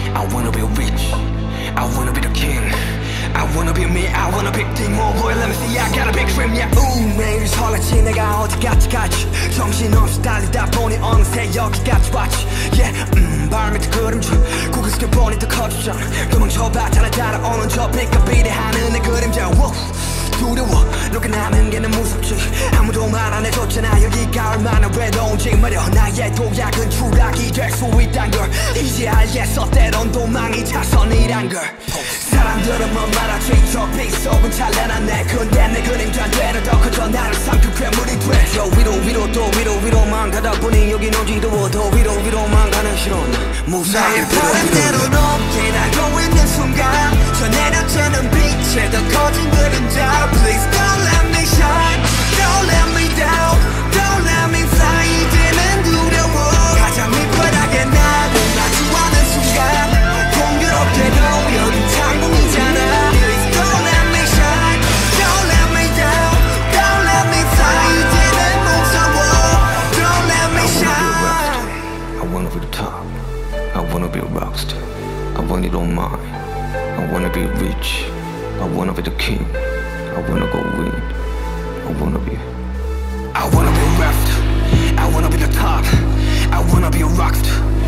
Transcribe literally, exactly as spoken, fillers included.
I wanna be rich, I wanna be the king. I wanna be me, I wanna be thing. Oh boy, let me see, I got a big dream, yeah. 우 매일 설레지 내가 어디까지 갈지. 정신없이 달리다 보니 어느새 여기까지 왔지. Yeah, 음, 발 밑에 그림자 고개 숙여 보니 더 커지잖아. 도망쳐봤자 날 따라오는 저 빛과 비례하는 내 그림자. Whoa. 두려워 로그나는 게 난 무섭지. 아무도 말 안 해줬잖아 여기가 얼마나 외로운지 말여. 나의 도약은 추락이 될 수 있단 걸 이제 알겠어. 때론 도망이 자선이란 걸. 사람들은 뭐 말하지 저 빛속은 찬란한 내 근데 내 그림자 되는 더 커져 나를 삼킨 괴물이 돼. 저 위로 위로 또 위로 위로만 가다 보니 여긴 어지러워. 더 위로 위로만 가는 실온 무사히 바람대로 높게 날고 있는 순간 저 내려쬐는 빛에 더 커진 그림자. Please don't let me shine, don't let me down, don't let me fly. 이제는 두려워. 가장 밑바닥에 나를 마주하는 순간 공교롭게도 여긴 창문이잖아. Please don't let me shine, don't let me down, don't let me fly. 이제는 무서워. Don't let me shine. I wanna be the top, I wanna be a rockstar, I want it all mine. I wanna be rich, I wanna be the king, I wanna go win, I wanna be I wanna be a rapper, I wanna be the top, I wanna be a rockstar.